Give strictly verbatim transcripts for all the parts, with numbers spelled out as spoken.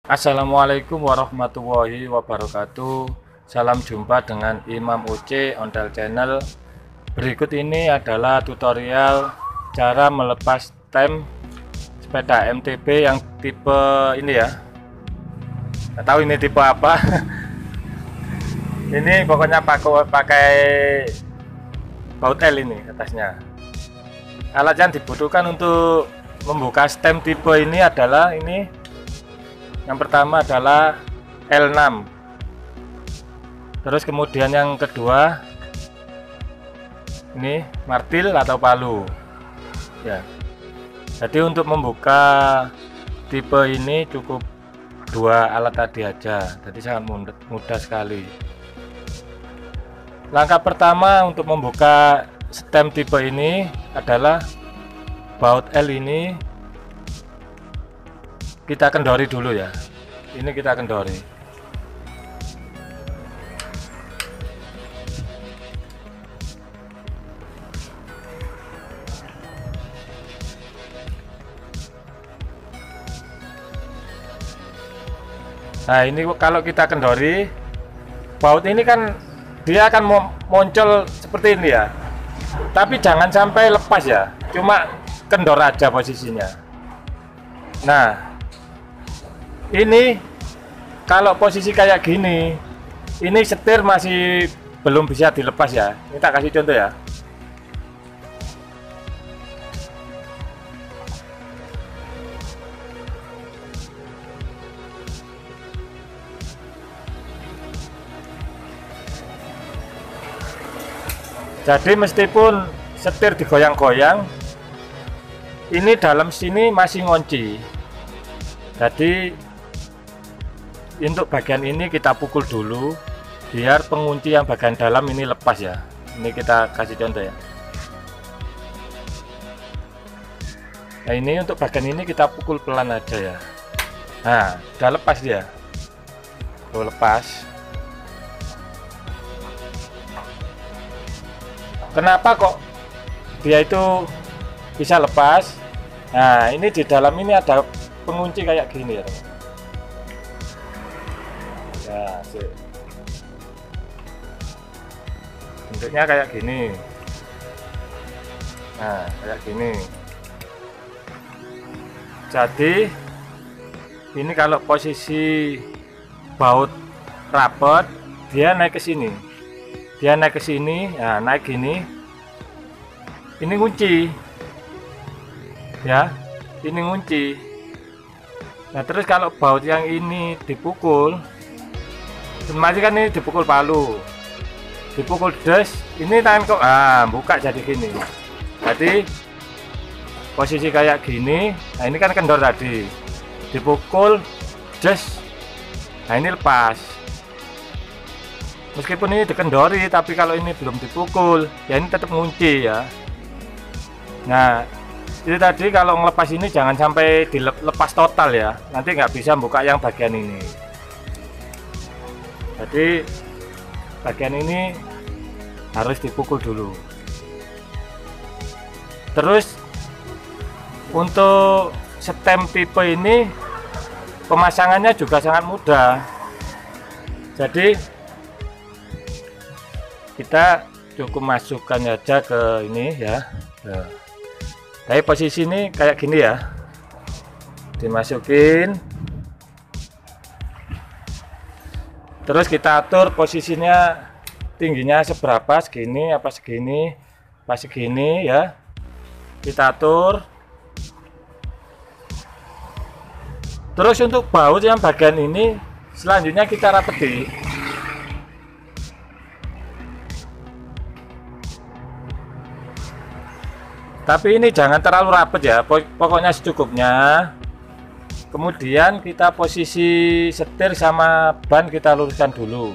Assalamualaikum warahmatullahi wabarakatuh. Salam jumpa dengan Imam Uce Ondel Channel. Berikut ini adalah tutorial cara melepas stem sepeda M T B yang tipe ini ya. Nggak tahu ini tipe apa. Ini pokoknya pakai pakai baut L ini atasnya. Alat yang dibutuhkan untuk membuka stem tipe ini adalah ini. Yang pertama adalah L enam. Terus kemudian yang kedua ini martil atau palu. Ya. Jadi untuk membuka tipe ini cukup dua alat tadi aja. Jadi sangat mudah, mudah sekali. Langkah pertama untuk membuka stem tipe ini adalah baut L ini kita kendori dulu ya. Ini kita kendori. Nah, ini kalau kita kendori, baut ini kan dia akan muncul seperti ini ya. Tapi jangan sampai lepas ya. Cuma kendor aja posisinya. Nah, ini kalau posisi kayak gini, ini setir masih belum bisa dilepas ya. Ini tak kasih contoh ya. Jadi meskipun setir digoyang-goyang, ini dalam sini masih ngunci. Jadi untuk bagian ini kita pukul dulu biar pengunci yang bagian dalam ini lepas ya. Ini kita kasih contoh ya. Nah, ini untuk bagian ini kita pukul pelan aja ya. Nah, udah lepas dia. Tuh, lepas. Kenapa kok dia itu bisa lepas? Nah, ini di dalam ini ada pengunci kayak gini ya. Ya, sih. Bentuknya kayak gini. Nah, kayak gini. Jadi ini kalau posisi baut rapet, dia naik ke sini. Dia naik ke sini, nah naik gini. Ini kunci. Ya, ini kunci. Nah, terus kalau baut yang ini dipukul, masih kan ini dipukul palu, dipukul des, ini tangan kok ah buka jadi gini. Jadi posisi kayak gini. Nah, ini kan kendor tadi, dipukul des, nah ini lepas. Meskipun ini dikendori, tapi kalau ini belum dipukul ya ini tetap ngunci ya. Nah, itu tadi kalau ngelepas ini jangan sampai dilepas total ya, nanti nggak bisa buka yang bagian ini. Jadi bagian ini harus dipukul dulu. Terus untuk stem tipe ini pemasangannya juga sangat mudah. Jadi kita cukup masukkan aja ke ini ya. Nah, tapi posisi ini kayak gini ya. Dimasukin. Terus kita atur posisinya, tingginya seberapa, segini apa segini, pas segini ya. Kita atur. Terus untuk baut yang bagian ini selanjutnya kita rapeti. Tapi ini jangan terlalu rapet ya, pokoknya secukupnya. Kemudian kita posisi setir sama ban kita luruskan dulu.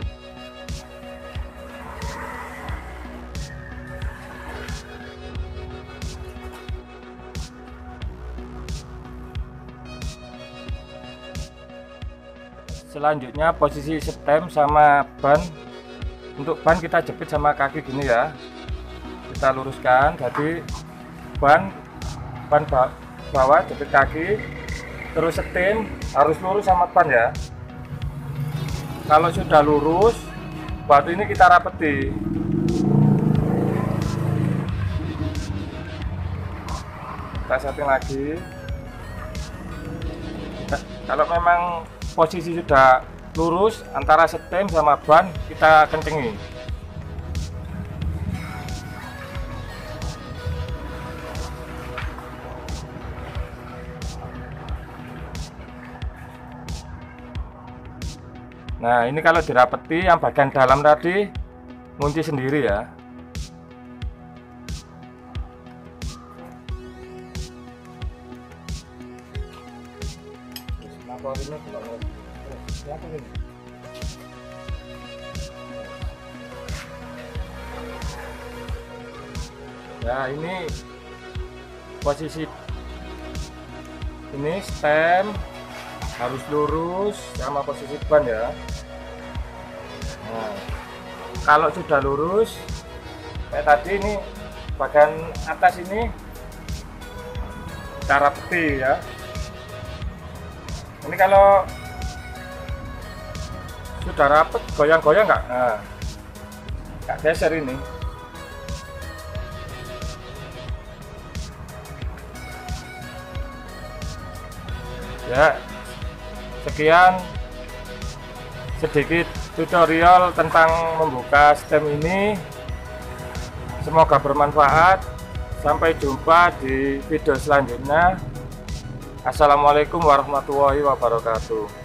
Selanjutnya posisi stem sama ban. Untuk ban kita jepit sama kaki gini ya. Kita luruskan, jadi ban ban bawah jepit kaki, terus setim, harus lurus sama ban ya. Kalau sudah lurus, baut ini kita rapeti. Kita setting lagi. Kalau memang posisi sudah lurus antara setim sama ban, kita kencengi. Nah, ini kalau dirapeti yang bagian dalam tadi ngunci sendiri ya. Nah, ini posisi ini stem harus lurus sama posisi ban ya. Nah, kalau sudah lurus kayak tadi, ini bagian atas ini kita rapeti ya. Ini kalau sudah rapet, goyang-goyang nggak? Nah, nggak geser ini. Ya, sekian sedikit tutorial tentang membuka stem ini. Semoga bermanfaat. Sampai jumpa di video selanjutnya. Assalamualaikum warahmatullahi wabarakatuh.